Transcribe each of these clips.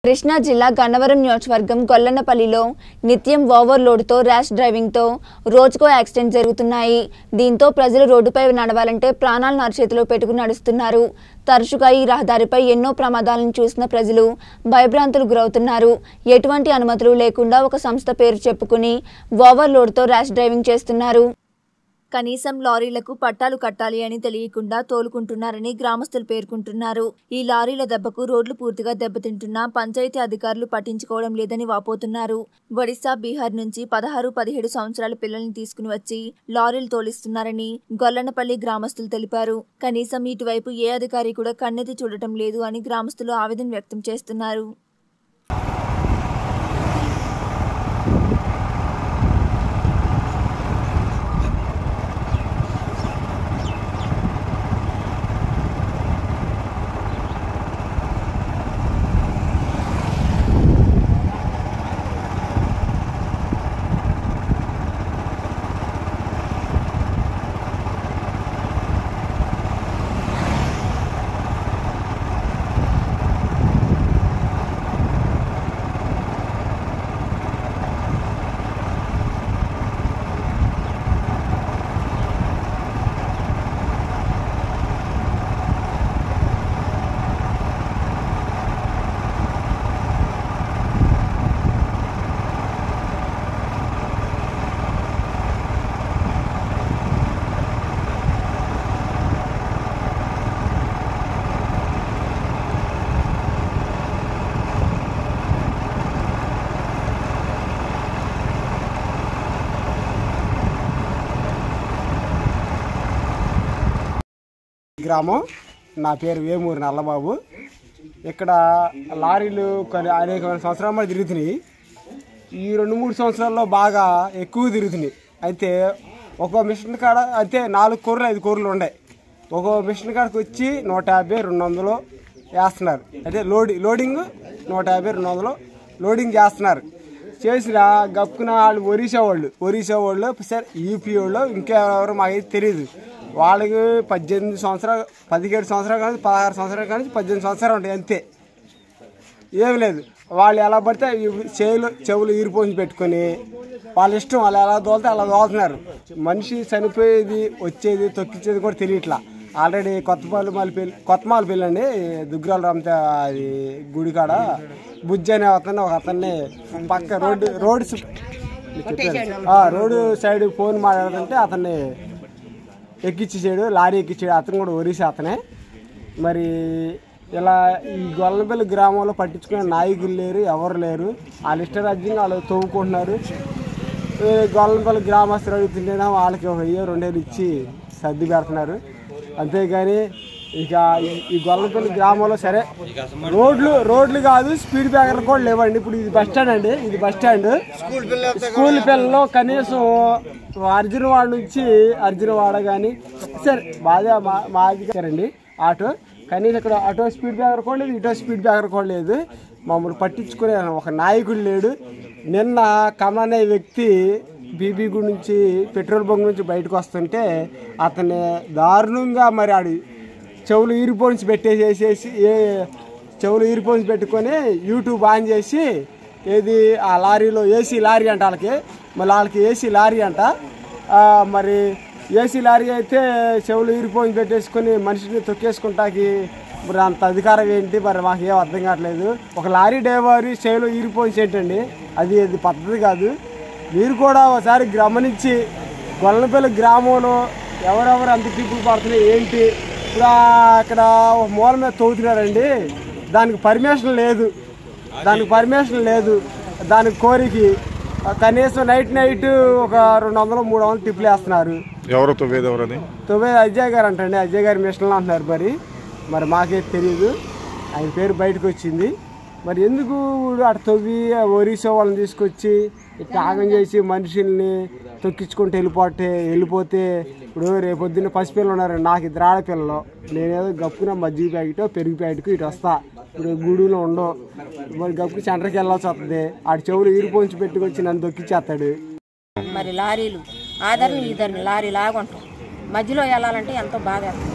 కృష్ణా జిల్లా గన్నవరం నియోజకవర్గం గొల్లన్నపల్లిలో నిత్యం ఓవర్లోడ్తో ర్యాష్ డ్రైవింగ్తో రోజుకో యాక్సిడెంట్ జరుగుతున్నాయి. దీంతో ప్రజలు రోడ్డుపై నడవాలంటే ప్రాణాలను అరచేతిలో పెట్టుకుని నడుస్తున్నారు. తరచుగా ఈ రహదారిపై ఎన్నో ప్రమాదాలను చూసిన ప్రజలు భయభ్రాంతులకు గురవుతున్నారు. ఎటువంటి అనుమతులు లేకుండా ఒక సంస్థ పేరు చెప్పుకుని ఓవర్లోడ్తో ర్యాష్ డ్రైవింగ్ చేస్తున్నారు. కనీసం లారీలకు పట్టాలు కట్టాలి అని తెలియకుండా తోలుకుంటున్నారని గ్రామస్తులు పేర్కొంటున్నారు. ఈ లారీల దెబ్బకు రోడ్లు పూర్తిగా దెబ్బతింటున్నా పంచాయతీ అధికారులు పట్టించుకోవడం లేదని వాపోతున్నారు. ఒడిశా, బీహార్ నుంచి 16-17 సంవత్సరాల పిల్లల్ని తీసుకుని వచ్చి లారీలు తోలిస్తున్నారని గొల్లన్నపల్లి గ్రామస్తులు తెలిపారు. కనీసం ఇటువైపు ఏ అధికారి కూడా కన్నెత్తి చూడటం లేదు అని గ్రామస్తులు ఆవేదన వ్యక్తం చేస్తున్నారు. గ్రామం. నా పేరు వేమూరి నల్లబాబు. ఇక్కడ లారీలు అనేకమైన సంవత్సరాల తిరుగుతున్నాయి. ఈ 2-3 సంవత్సరాల్లో బాగా ఎక్కువ తిరుగుతున్నాయి. అయితే ఒక మిషన్ కాడ అయితే 4 కూరలు 5 కూరలు ఉన్నాయి. ఒక మిషన్ కాడకి వచ్చి 150-200 వేస్తున్నారు. అయితే లోడింగ్ 150-200 లోడింగ్ చేస్తున్నారు. చేసిన గప్పున వాళ్ళు ఒరిస్సా వాళ్ళు సరే యూపీ వాళ్ళు ఇంకెవరు మాకైతే తెలియదు. వాళ్ళకి 17 సంవత్సరాలు 17 సంవత్సరాలు కానీ 16 సంవత్సరాలు కానీ 18 సంవత్సరాలు ఉంటాయి. అంతే, ఏమి లేదు. వాళ్ళు ఎలా పడితే చెవులు ఈరిపోసి పెట్టుకొని వాళ్ళ ఇష్టం వాళ్ళు ఎలా తోలితే అలా తోలుతున్నారు. మనిషి చనిపోయేది వచ్చేది తొక్కించేది కూడా తెలియట్లా. ఆల్రెడీ కొత్తమాలపల్లి అండి, దుగ్గరాల రమత అది గుడికాడ బుజ్జి అనే ఒక అతన్ని పక్క రోడ్డు సైడ్ ఫోన్ మాట్లాడుతుంటే అతన్ని ఎక్కిచ్చేసాడు, లారీ ఎక్కించాడు. అతను కూడా ఒరిస్సా అతనే. మరి ఇలా ఈ గొల్లనపల్లి గ్రామంలో పట్టించుకునే నాయకులు లేరు, ఎవరు లేరు. వాళ్ళ ఇష్టరాజ్యంగా వాళ్ళు తవ్వుకుంటున్నారు. గొల్లనపల్లి గ్రామస్తులు అడుగుతుంటేనే వాళ్ళకి 1000-2000 ఇచ్చి సర్ది పెడుతున్నారు. అంతేగాని ఇక ఈ గొల్లనపల్లి గ్రామంలో సరే రోడ్లు కాదు, స్పీడ్ బ్రేకర్లు కూడా లేవండి. ఇప్పుడు ఇది బస్ స్టాండ్ అండి, ఇది బస్ స్టాండ్. స్కూల్ పిల్లలు కనీసం అర్జునవాడ కానీ సరే బాగా మా అధికారండి ఆటో, కనీసం ఇక్కడ అటో స్పీడ్ బ్రేకర్ కూడా లేదు, ఇటో స్పీడ్ బ్రేకర్ కూడా లేదు. మమ్మల్ని పట్టించుకునే ఒక నాయకుడు లేడు. నిన్న కమలనే వ్యక్తి బీబీ గుడి నుంచి పెట్రోల్ బంక్ నుంచి బయటకు వస్తుంటే అతన్ని దారుణంగా మరి ఆడి చెవులు ఈరిపోన్స్ పెట్టుకొని యూట్యూబ్ ఆన్ చేసి ఏది ఆ లారీలో ఏసీ లారీ అంట వాళ్ళకి ఏసీ లారీ అంట. మరి ఏసీ లారీ అయితే చెవులు ఈరిపోన్స్ పెట్టేసుకొని మనిషిని తొక్కేసుకుంటాకి మరి అంత అధికారం ఏంటి మరి మాకు ఏం అర్థం కావట్లేదు. ఒక లారీ డ్రైవర్ చెవులు ఈరిపోన్స్ ఏంటండి, అది పద్ధతి కాదు. మీరు కూడా ఒకసారి గమనించి గొల్లనపల్లి గ్రామంలో ఎవరెవరు అంత తిప్పులు పడుతున్నాయి ఏంటి. ఇప్పుడు అక్కడ ఒక మూల మీద తవ్వుతున్నారండి, దానికి పర్మిషన్ లేదు. దానికి కోరికి కనీసం నైట్ ఒక 200-300 టిప్పులు వేస్తున్నారు. ఎవరు తవ్వేది? అజయ్ గారు అంటండి, అజయ్ గారి మిషన్లో అంటున్నారు. మరి మాకే తెలియదు, ఆయన పేరు బయటకు వచ్చింది. మరి ఎందుకు అటు తవ్వి ఒరిస్సా వాళ్ళని తీసుకొచ్చి త్యాగం చేసి మనుషుల్ని తొక్కించుకుంటూ వెళ్ళిపోతే ఇప్పుడు రేపొద్దున్న పసిపిల్లలు ఉన్నారు, నాకు 2 ఆడపిల్లలు. నేనేదో గప్పున మజ్జిగ ప్యాకెట్ పెరుగు ప్యాకెట్కి ఇటు వస్తా, ఇప్పుడు గూడులో ఉండవు. మరి గప్పుకి సెంటర్కి వెళ్ళాల్సి వస్తుంది. ఆడి చెవులు ఈరిపోంచి పెట్టుకొచ్చి నన్ను తొక్కిచ్చేస్తాడు. మరి లారీలు ఆధారం లారీ లాగుంటాం, మధ్యలో వెళ్ళాలంటే ఎంతో బాధ.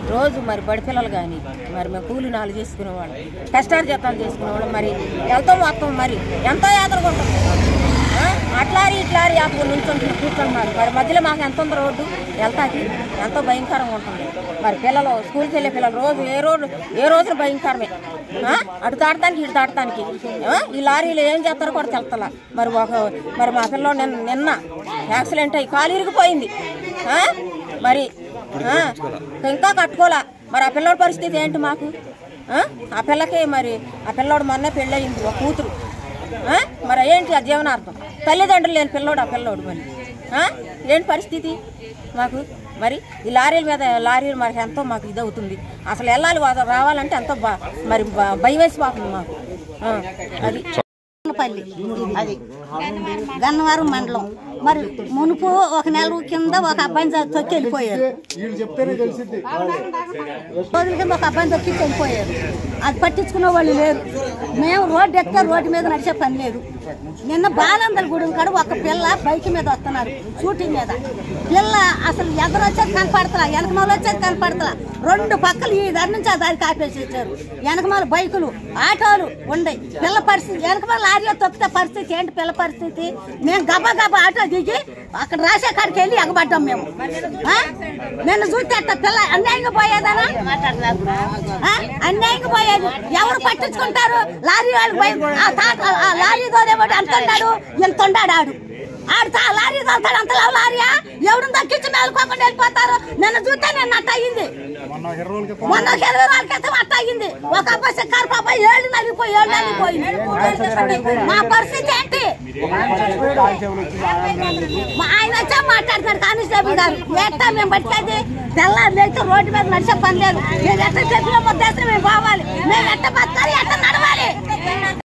రోజు మరి బడి పిల్లలు కానీ మరి మేము కూలి నాలు చేసుకునేవాళ్ళం, కష్టాలు జీతాలు చేసుకునేవాళ్ళం. మరి వెళ్తాం మొత్తం మరి ఎంతో యాత్రగా ఉంటుంది. అట్లారి ఇట్లారి అప్పుడు నుంచి కూర్చుంటున్నారు. మరి మధ్యలో మాకు ఎంత ఉంది రోడ్డు వెళ్తాకి ఎంతో భయంకరంగా ఉంటుంది. మరి పిల్లలు స్కూల్కి వెళ్ళే పిల్లలు రోజు ఏ రోజున భయంకరమే. అటు దాటడానికి ఇటు దాటడానికి ఈ లారీలు ఏం చేస్తారో కూడా తెలుస్తలా. మరి మా పిల్లలు నిన్న యాక్సిడెంట్ అయ్యి కాలు ఇరిగిపోయింది. మరి ఇంకా కట్టుకోలే. మరి ఆ పిల్లోడి పరిస్థితి ఏంటి మాకు? ఆ పిల్లకి మరి ఆ పిల్లోడు మొన్నే పెళ్ళయింది, ఒక కూతురు. మరి ఏంటి ఆ జీవనార్థం? తల్లిదండ్రులు లేని పిల్లోడు ఆ పిల్లోడు. మరి ఏంటి పరిస్థితి మాకు? మరి ఈ లారీలు మనకి ఎంతో మాకు ఇది అవుతుంది. అసలు వెళ్ళాలి రావాలంటే ఎంతో మరి భయం వేసిపోతుంది మాకు. అది అది గన్నవరం మండలం. మరి మునుపు ఒక నెల కింద ఒక అబ్బాయిని తొక్కి వెళ్ళిపోయారు. రోజుల కింద ఒక అబ్బాయిని తొక్కి వెళ్ళిపోయారు. అది పట్టించుకునే వాళ్ళు లేరు. మేము రోడ్డు ఎక్కితే రోడ్డు మీద నడిచే పని లేదు. నిన్న బాలందరి గుడి కాడ ఒక పిల్ల బైక్ మీద వస్తున్నారు, షూటింగ్ మీద. పిల్ల అసలు ఎదురొచ్చేది కనపడతలా, వెనకమాల వచ్చేది కనపడతలా. రెండు పక్కలు ఈ దారి నుంచి ఆ దారికి ఆపేసి ఇచ్చారు. వెనకమాల బైకులు ఆటోలు ఉన్నాయి. పిల్ల పరిస్థితి వెనకమాల లారీ తొక్కితే పరిస్థితి ఏంటి? పిల్ల పరిస్థితి మేము గబా గబా ఆటో దిగి అక్కడ రాసే కాడికి వెళ్ళి ఎగబడ్డాం మేము. నిన్ను చూస్తే పిల్ల అన్యాయంగా పోయేదనా? అన్యాయంగా పోయేది. ఎవరు పట్టించుకుంటారు? లారీ వాళ్ళు లారీ తోలేవాడు ఎంత ఉన్నాడు, ఎంత ఉన్నాడు ఆడు లారీ తోలుతాడు. అంత లారీయా? ఎవరిని దక్కించి మేలుకోకుండా వెళ్ళిపోతారు. నిన్ను చూస్తే నేను అట్ట అయ్యింది. మొన్న 20 రోజుల క్రితం అట్ట అయ్యింది. ఒక అబ్బాయి సిక్కారు పాప ఏళ్ళు నలిగిపోయింది. మా పరిస్థితి ఏంటి? ఆయన వచ్చా మాట్లాడతారు కానిస్టేబుల్ గారు. ఎట్టా మేము బతికేది? తెల్లారు లేకపోతే రోడ్డు మీద నడిచే పని లేదు. మేము ఎట్ట చెప్పిన ముద్దేశం మేము పోవాలి. మేము ఎట్ట బతకాలి, ఎట్ట నడవాలి.